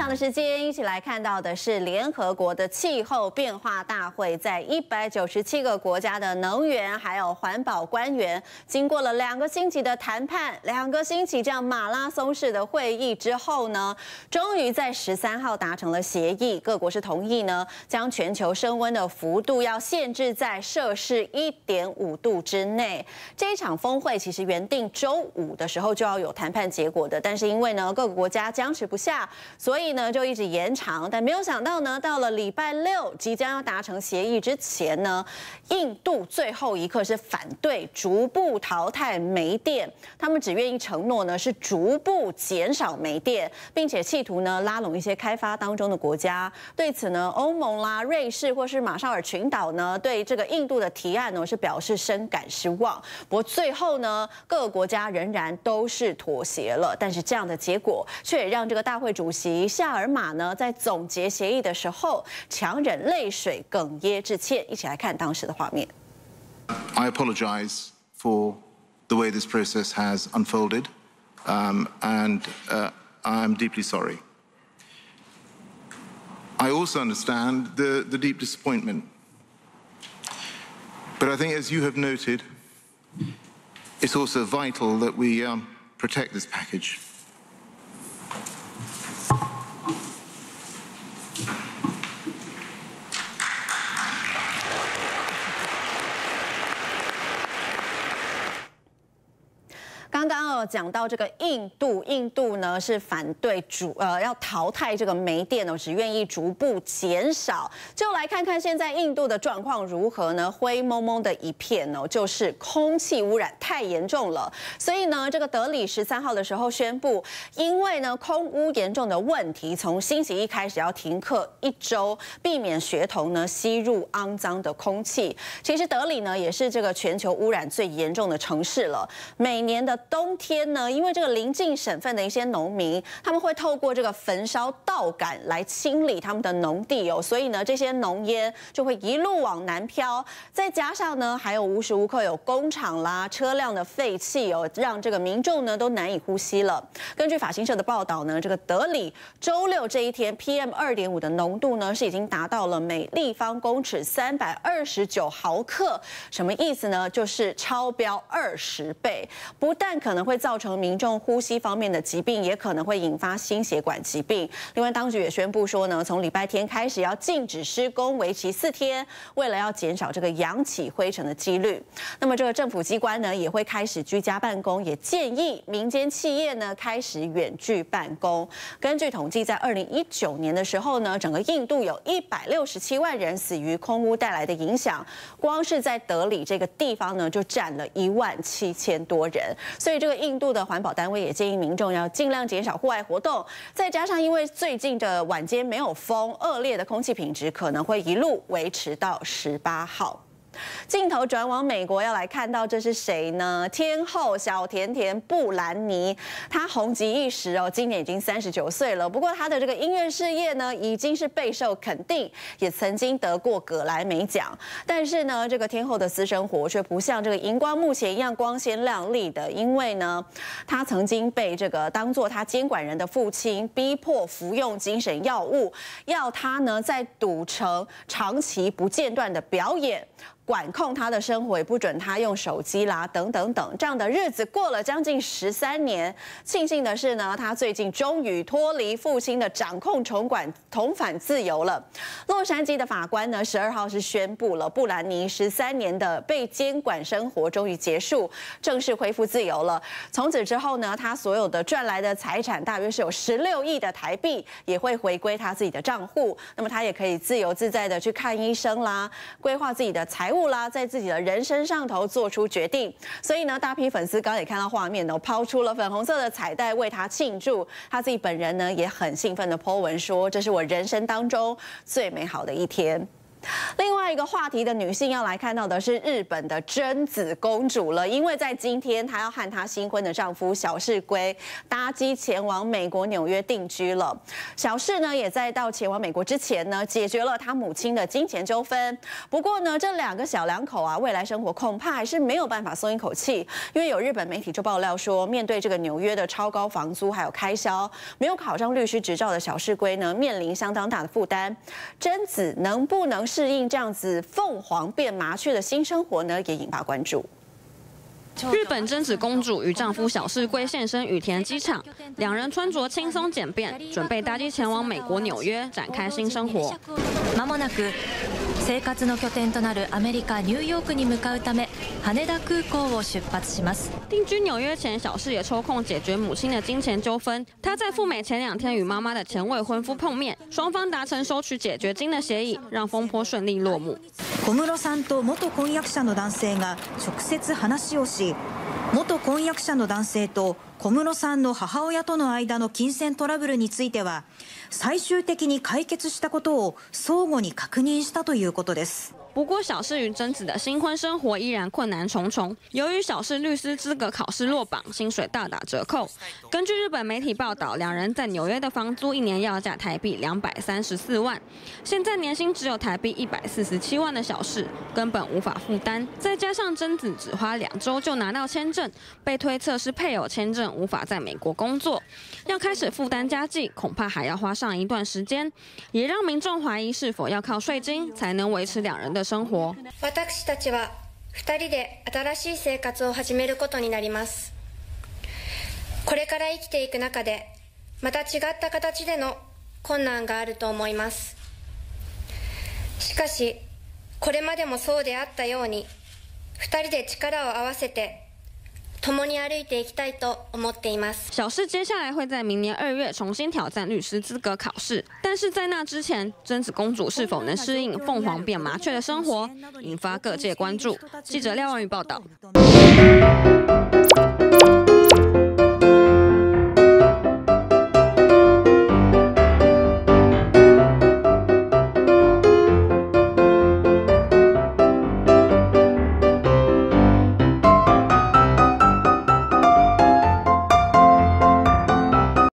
场的时间，一起来看到的是联合国的气候变化大会，在197个国家的能源还有环保官员，经过了2个星期的谈判，2个星期这样马拉松式的会议之后呢，终于在13号达成了协议。各国是同意呢，将全球升温的幅度要限制在摄氏1.5度之内。这一场峰会其实原定周5的时候就要有谈判结果的，但是因为呢各个国家僵持不下，所以呢就一直延长。但没有想到呢，到了礼拜6即将要达成协议之前呢，印度最后一刻是反对逐步淘汰煤电，他们只愿意承诺呢是逐步减少煤电，并且企图呢拉拢一些开发当中的国家。对此呢，欧盟啦、瑞士或是马绍尔群岛呢，对这个印度的提案呢是表示深感失望。不过最后呢，各个国家仍然都是妥协了。但是这样的结果却也让这个大会主席夏尔马呢，在总结协议的时候强忍泪水哽咽致歉。一起来看当时的画面。 I apologize for the way this process has unfolded, and I'm deeply sorry. I also understand the deep disappointment. But I think, as you have noted, it's also vital that we protect this package. 刚刚有讲到这个印度呢是反对要淘汰这个煤电哦，只愿意逐步减少。就来看看现在印度的状况如何呢？灰蒙蒙的一片哦，就是空气污染太严重了。所以呢，这个德里13号的时候宣布，因为呢空污严重的问题，从星期一开始要停课1周，避免学童呢吸入肮脏的空气。其实德里呢也是这个全球污染最严重的城市了，每年的冬天呢，因为这个邻近省份的一些农民，他们会透过这个焚烧稻杆来清理他们的农地哦，所以呢，这些浓烟就会一路往南飘。再加上呢，还有无时无刻有工厂啦、车辆的废气哦，让这个民众呢都难以呼吸了。根据法新社的报道呢，这个德里周6这一天 PM2.5 的浓度呢是已经达到了每立方公尺329毫克，什么意思呢？就是超标20倍，不但可能会造成民众呼吸方面的疾病，也可能会引发心血管疾病。另外，当局也宣布说呢，从礼拜天开始要禁止施工，为期4天，为了要减少这个扬起灰尘的几率。那么，这个政府机关呢也会开始居家办公，也建议民间企业呢开始远距办公。根据统计，在2019年的时候呢，整个印度有167万人死于空污带来的影响，光是在德里这个地方呢，就占了17000多人。所以这个印度的环保单位也建议民众要尽量减少户外活动，再加上因为最近的晚间没有风，恶劣的空气品质可能会一路维持到18号。镜头转往美国，要来看到这是谁呢？天后小甜甜布兰妮，她红极一时哦，今年已经39岁了。不过她的这个音乐事业呢，已经是备受肯定，也曾经得过葛莱美奖。但是呢，这个天后的私生活却不像这个荧光幕前一样光鲜亮丽的，因为呢，她曾经被这个当作她监管人的父亲逼迫服用精神药物，要她呢在赌城长期不间断的表演。管控他的生活，也不准他用手机啦，等等等，这样的日子过了将近13年。庆幸的是呢，他最近终于脱离父亲的掌控，重返自由了。洛杉矶的法官呢，12号是宣布了布兰妮13年的被监管生活终于结束，正式恢复自由了。从此之后呢，他所有的赚来的财产大约是有16亿的台币，也会回归他自己的账户。那么他也可以自由自在的去看医生啦，规划自己的财务啦，在自己的人生上头做出决定。所以呢，大批粉丝刚刚也看到画面呢，抛出了粉红色的彩带为他庆祝。他自己本人呢也很兴奋的 po 文说：“这是我人生当中最美好的一天。” 另外一个话题的女性要来看到的是日本的贞子公主了，因为在今天她要和她新婚的丈夫小室圭搭机前往美国纽约定居了。小室呢也在前往美国之前呢解决了她母亲的金钱纠纷。不过呢，这2个小两口啊，未来生活恐怕还是没有办法松一口气，因为有日本媒体就爆料说，面对这个纽约的超高房租还有开销，没有考上律师执照的小室圭呢面临相当大的负担。贞子能不能适应这样子凤凰变麻雀的新生活呢，也引发关注。 日本贞子公主与丈夫小室圭现身羽田机场，两人穿着轻松简便，准备搭机前往美国纽约展开新生活。 間もなく生活の拠点となるアメリカニューヨークに向かうため羽田空港を出発します。 定居纽约前，小室也抽空解决母亲的金钱纠纷。她在赴美前2天与妈妈的前未婚夫碰面，双方達成收取解決金的協議，讓風波順利落幕。 小室さんと元婚約者の男性が直接話をし、元婚約者の男性と小室さんの母親との間の金銭トラブルについては最終的に解決したことを相互に確認したということです。 不过，小室与贞子的新婚生活依然困难重重。由于小室律师资格考试落榜，薪水大打折扣。根据日本媒体报道，两人在纽约的房租1年要价台币234万，现在年薪只有台币147万的小室根本无法负担。再加上贞子只花2周就拿到签证，被推测是配偶签证无法在美国工作，要开始负担家计，恐怕还要花上一段时间，也让民众怀疑是否要靠税金才能维持两人的生活。 私たちは2人で新しい生活を始めることになります。これから生きていく中でまた違った形での困難があると思います。しかしこれまでもそうであったように2人で力を合わせて共に歩いていきたいと思っています。 小室接下来会在明年2月重新挑战律师资格考试，但是在那之前，贞子公主是否能适应凤凰变麻雀的生活，引发各界关注。记者廖万宇报道。